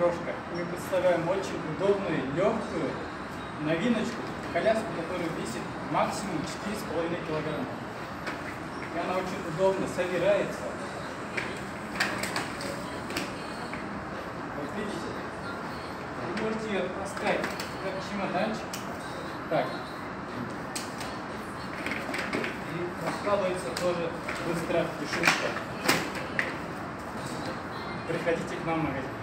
крошка. Мы представляем очень удобную, легкую новиночку, коляску, которая весит максимум 4,5 килограмма. И она очень удобно собирается. Вот видите, вы можете ее поставить как чемоданчик. Так. И раскладывается тоже быстро и шустро. Приходите к нам в магазин.